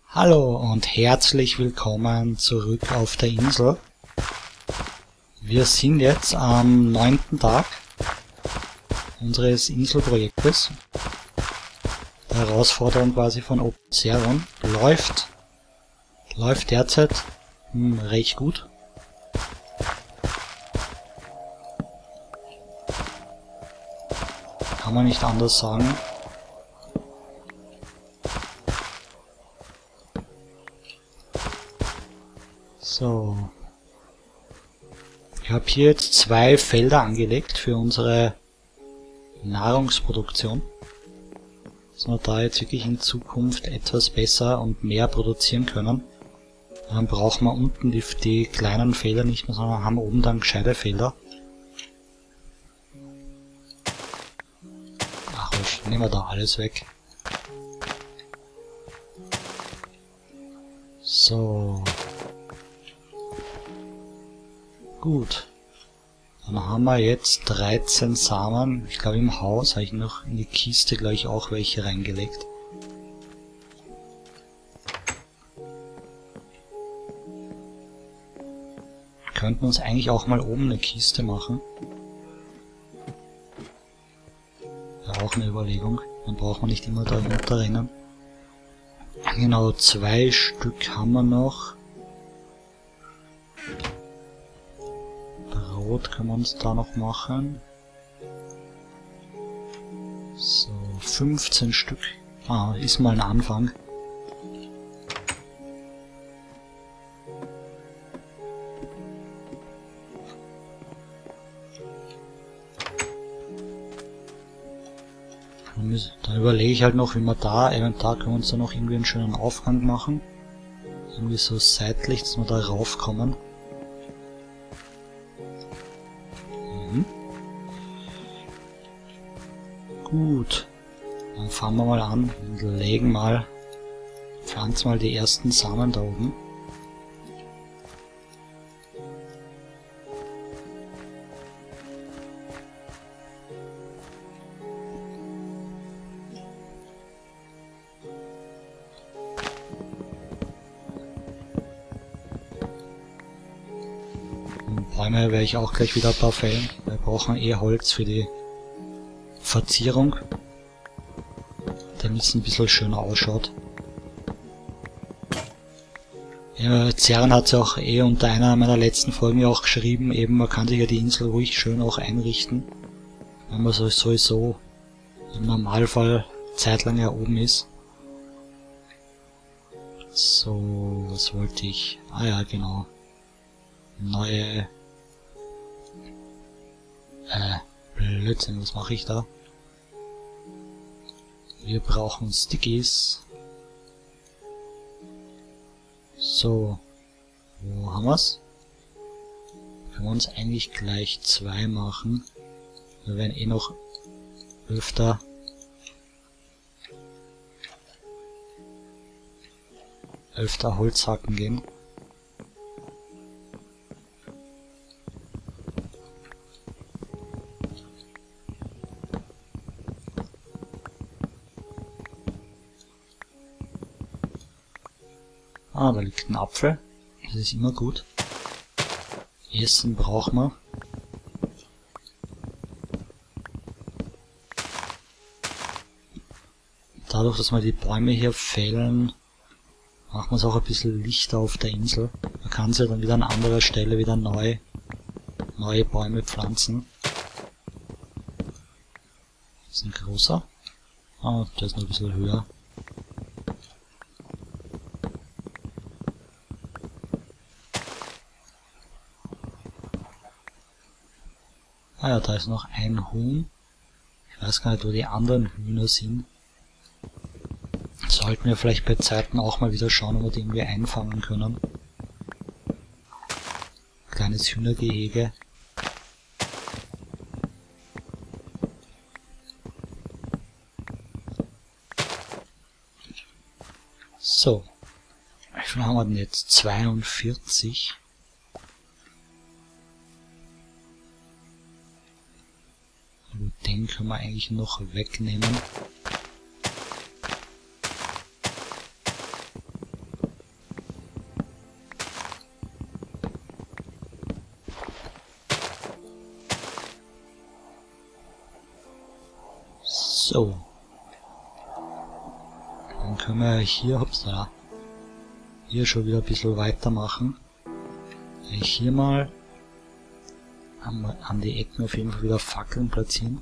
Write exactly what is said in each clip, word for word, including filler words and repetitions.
Hallo und herzlich willkommen zurück auf der Insel. Wir sind jetzt am neunten Tag unseres Inselprojektes. Die Herausforderung quasi von OpenServer läuft, läuft derzeit hm, recht gut. Kann man nicht anders sagen. So. Ich habe hier jetzt zwei Felder angelegt für unsere Nahrungsproduktion, dass wir da jetzt wirklich in Zukunft etwas besser und mehr produzieren können. Dann brauchen wir unten die, die kleinen Felder nicht mehr, sondern haben oben dann gescheite Felder. Ach, nehmen wir da alles weg. So. Gut. Dann haben wir jetzt dreizehn Samen. Ich glaube im Haus habe ich noch in die Kiste gleich auch welche reingelegt. Könnten uns eigentlich auch mal oben eine Kiste machen. Ja, auch eine Überlegung. Dann braucht man nicht immer da runterrennen. Genau, zwei Stück haben wir noch. Brot können wir uns da noch machen. So, fünfzehn Stück. Ah, ist mal ein Anfang. Dann überlege ich halt noch, wie wir da, eventuell können wir uns da noch irgendwie einen schönen Aufgang machen. Irgendwie so seitlich, dass wir da raufkommen. Mhm. Gut. Dann fangen wir mal an und legen mal, pflanzen mal die ersten Samen da oben. Bäume werde ich auch gleich wieder ein paar fällen. Wir brauchen eh Holz für die Verzierung, damit es ein bisschen schöner ausschaut. Ja, Zern hat es ja auch eh unter einer meiner letzten Folgen ja auch geschrieben, eben man kann sich ja die Insel ruhig schön auch einrichten, wenn man so sowieso im Normalfall zeitlang ja oben ist. So, was wollte ich? Ah ja, genau. Neue Äh, Blödsinn, was mache ich da? Wir brauchen Stickies. So, wo haben wir's? Können wir uns eigentlich gleich zwei machen. Wir werden eh noch öfter öfter Holz hacken gehen. Ah, da liegt ein Apfel. Das ist immer gut. Essen brauchen wir. Dadurch, dass wir die Bäume hier fällen, machen wir es auch ein bisschen lichter auf der Insel. Man kann sie dann wieder an anderer Stelle wieder neu, neue Bäume pflanzen. Das ist ein großer. Ah, der ist noch ein bisschen höher. Ah ja, da ist noch ein Huhn. Ich weiß gar nicht, wo die anderen Hühner sind. Sollten wir vielleicht bei Zeiten auch mal wieder schauen, ob wir die irgendwie einfangen können. Kleines Hühnergehege. So. Wie viel haben wir denn jetzt? zweiundvierzig. Den können wir eigentlich noch wegnehmen. So. Dann können wir hier, hops, da, hier schon wieder ein bisschen weitermachen. Ich hier mal an, an die Ecken auf jeden Fall wieder Fackeln platzieren.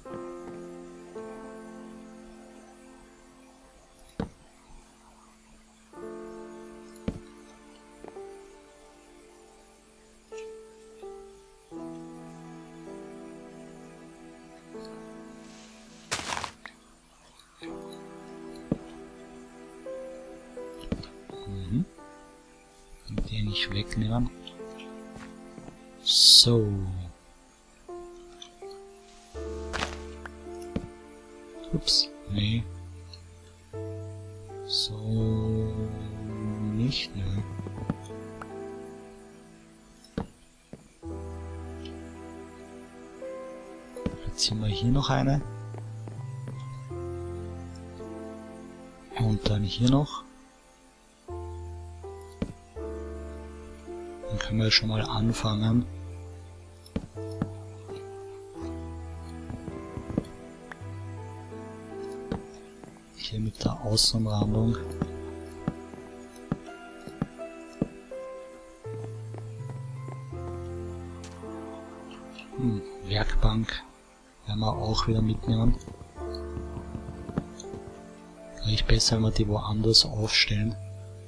Mhm. Den nicht wegnehmen. So. Ups, nee. So nicht, ne. Platzieren wir hier noch eine. Und dann hier noch. Dann können wir schon mal anfangen. Hier mit der Außenumrandung. Hm, Werkbank werden wir auch wieder mitnehmen. Gleich besser, wenn wir die woanders aufstellen.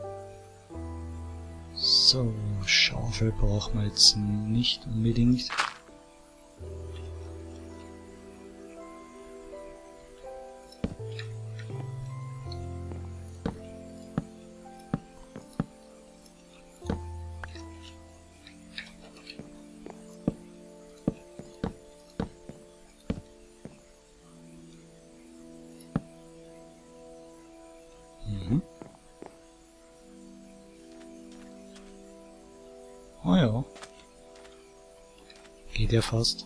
So, Schaufel brauchen wir jetzt nicht unbedingt. Mhm. Oh ja. Geht ja fast.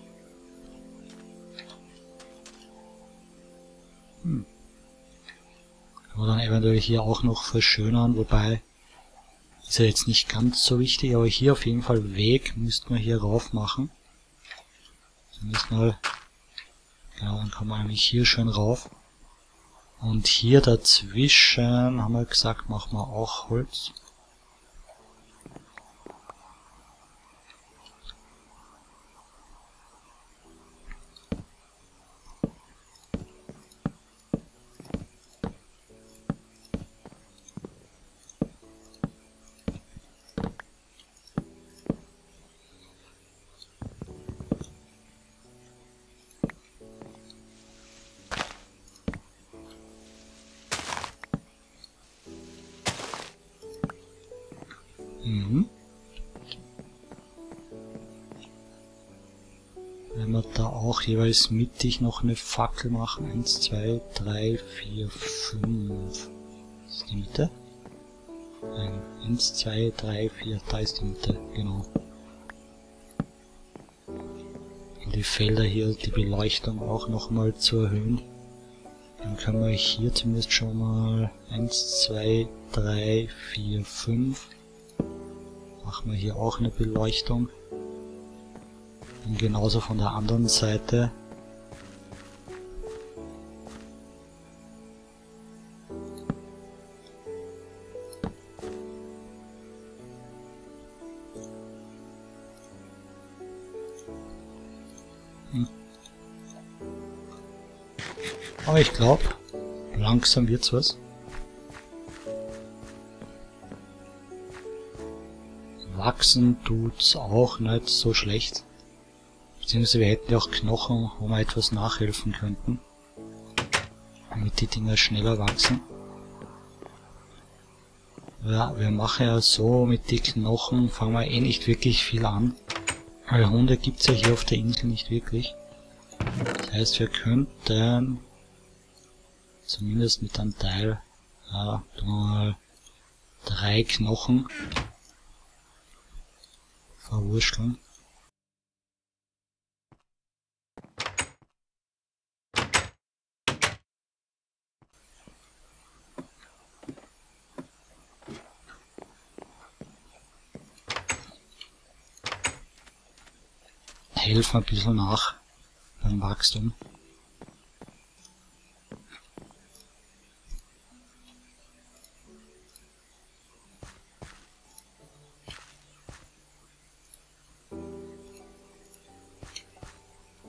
Hm. Kann man dann eventuell hier auch noch verschönern, wobei ist ja jetzt nicht ganz so wichtig, aber hier auf jeden Fall Weg müssten wir hier rauf machen. Zumindest mal, genau, dann kann man nämlich hier schön rauf. Und hier dazwischen haben wir gesagt, machen wir auch Holz. Mhm. Wenn wir da auch jeweils mittig noch eine Fackel machen. Eins, zwei, drei, vier, fünf. Das ist die Mitte. Nein, eins, zwei, drei, vier, da ist die Mitte, genau. Und die Felder hier, die Beleuchtung auch nochmal zu erhöhen. Dann können wir hier zumindest schon mal eins, zwei, drei, vier, fünf. Machen wir hier auch eine Beleuchtung. Und genauso von der anderen Seite. Hm. Aber ich glaube, langsam wird's was. Wachsen tut's auch nicht so schlecht. Beziehungsweise wir hätten ja auch Knochen, wo wir etwas nachhelfen könnten. Damit die Dinger schneller wachsen. Ja, wir machen ja so, mit den Knochen fangen wir eh nicht wirklich viel an. Weil Hunde gibt's ja hier auf der Insel nicht wirklich. Das heißt, wir könnten zumindest mit einem Teil, ja, tun wir mal drei Knochen verwurschteln. Helfen ein bisschen nach beim Wachstum.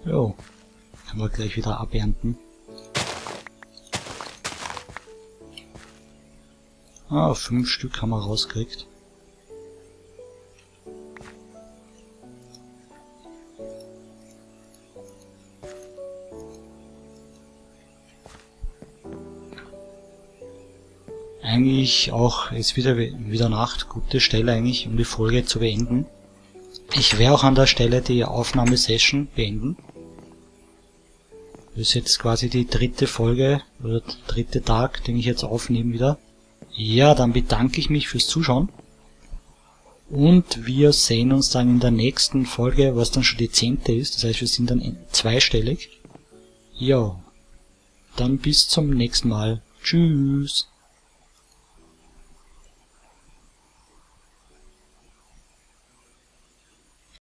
Jo, können wir gleich wieder abernten. Ah, fünf Stück haben wir rausgekriegt. Eigentlich auch, ist wieder, wieder Nacht, gute Stelle eigentlich, um die Folge zu beenden. Ich werde auch an der Stelle die Aufnahmesession beenden. Das ist jetzt quasi die dritte Folge, oder der dritte Tag, den ich jetzt aufnehme wieder. Ja, dann bedanke ich mich fürs Zuschauen. Und wir sehen uns dann in der nächsten Folge, was dann schon die zehnte ist. Das heißt, wir sind dann zweistellig. Ja, dann bis zum nächsten Mal. Tschüss.